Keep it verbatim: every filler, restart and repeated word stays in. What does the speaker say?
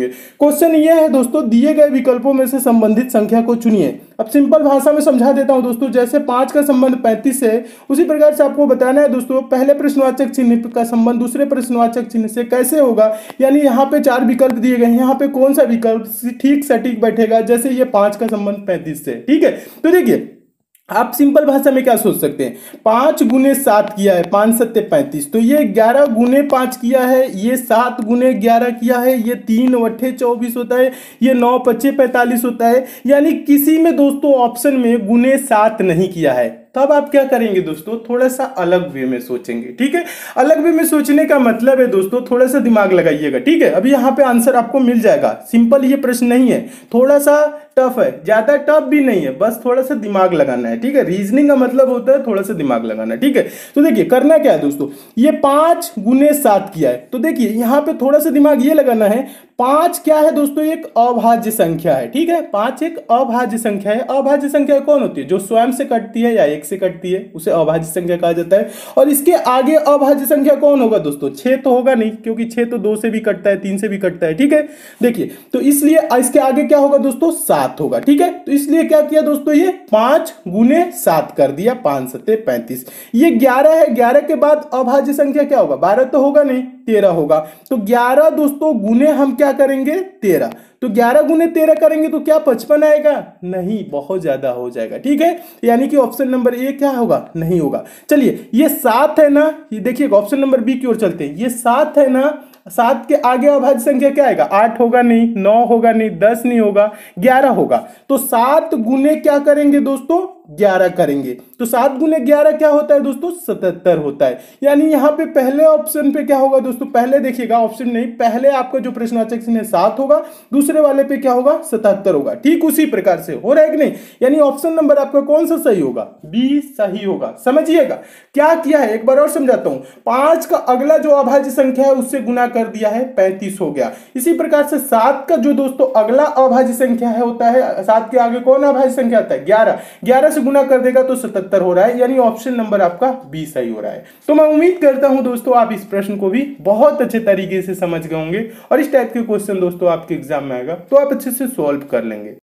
Question ये है दोस्तों, दिए गए विकल्पों में से संबंधित संख्या को चुनिए। अब सिंपल भाषा में समझा देता हूं दोस्तों, जैसे पांच का संबंध पैंतीस से है, उसी प्रकार से आपको बताना है दोस्तों पहले प्रश्नवाचक चिन्ह का संबंध दूसरे प्रश्नवाचक चिन्ह से कैसे होगा। यानी यहाँ पे चार विकल्प दिए गए हैं, यहाँ पे कौन सा विकल्प ठीक सटीक बैठेगा, जैसे ये पांच का संबंध पैंतीस से, ठीक है। तो देखिए आप सिंपल भाषा में क्या सोच सकते हैं, पांच गुने सात किया है, पांच सत्ते पैंतीस, तो ये ग्यारह गुने पांच किया है, ये सात गुने ग्यारह किया है, ये तीन अट्ठे चौबीस होता है, ये नौ पच्चे पैंतालीस होता है। यानी किसी में दोस्तों ऑप्शन में गुने सात नहीं किया है। तब आप क्या करेंगे दोस्तों, थोड़ा सा अलग वे में सोचेंगे, ठीक है। अलग वे में सोचने का मतलब है दोस्तों, थोड़ा सा दिमाग लगाइएगा, ठीक है। अभी यहाँ पे आंसर आपको मिल जाएगा। सिंपल ये प्रश्न नहीं है, थोड़ा सा टफ है, ज्यादा टफ भी नहीं है, बस थोड़ा सा दिमाग लगाना है, ठीक है। रीजनिंग का मतलब होता है थोड़ा सा दिमाग लगाना, ठीक है। तो देखिए करना क्या है दोस्तों, ये पांच गुने सात किया है, तो देखिए यहाँ पे थोड़ा सा दिमाग ये लगाना है। पांच क्या है दोस्तों, एक अभाज्य संख्या है, ठीक है। पांच एक अभाज्य संख्या है। अभाज्य संख्या कौन होती है, जो स्वयं से कटती है या एक से कटती है, उसे अभाज्य संख्या कहा जाता है। और इसके आगे अभाज्य संख्या कौन होगा दोस्तों, छह तो होगा नहीं, क्योंकि छह तो दो से भी कटता है, तीन से भी कटता है, ठीक है। देखिए तो इसलिए इसके आगे क्या होगा दोस्तों, सात होगा, ठीक है। तो इसलिए क्या किया दोस्तों, ये पांच गुने सात कर दिया, पांच सत्ते पैंतीस। ये ग्यारह है, ग्यारह के बाद अभाज्य संख्या क्या होगा, बारह तो होगा नहीं, तेरह होगा। तो ग्यारह दोस्तों गुने हम क्या करेंगे, तेरह। तो ग्यारह गुने तेरह करेंगे तो क्या पचपन आएगा, नहीं, बहुत ज्यादा हो जाएगा, ठीक है। यानी कि ऑप्शन नंबर ए क्या होगा, नहीं होगा। चलिए ये सात है ना, ये देखिए ऑप्शन नंबर बी की ओर चलते हैं। ये सात है ना, सात के आगे अभाज्य संख्या क्या आएगा, आठ होगा नहीं, नौ होगा नहीं, दस नहीं होगा, ग्यारह होगा। तो सात गुने क्या करेंगे दोस्तों, ग्यारह करेंगे। तो सात गुने ग्यारह क्या होता है दोस्तों, सतहत्तर होता है। यानी यहाँ पे पहले ऑप्शन पे क्या होगा दोस्तों, पहले देखिएगा ऑप्शन नहीं, पहले आपका जो प्रश्नवाचक चिन्ह है सात होगा, दूसरे वाले पे क्या होगा, सतहत्तर होगा। ठीक उसी प्रकार से हो रहा है कि नहीं। यानी ऑप्शन नंबर आपका कौन सा सही होगा, बी सही होगा। समझिएगा क्या किया है, एक बार और समझाता हूं। पांच का अगला जो अभाज्य संख्या है उससे गुना कर दिया है, पैंतीस हो गया। इसी प्रकार से सात का जो दोस्तों अगला अभाज्य संख्या है होता है, सात के आगे कौन अभाज्य संख्या आता है, ग्यारह, ग्यारह से गुना कर देगा तो सतहत्तर हो रहा है। यानी ऑप्शन नंबर आपका बी सही हो रहा है। तो मैं उम्मीद करता हूं दोस्तों आप इस प्रश्न को भी बहुत अच्छे तरीके से समझ गए होंगे और इस टाइप के क्वेश्चन दोस्तों आपके एग्जाम में आएगा तो आप अच्छे से सॉल्व कर लेंगे।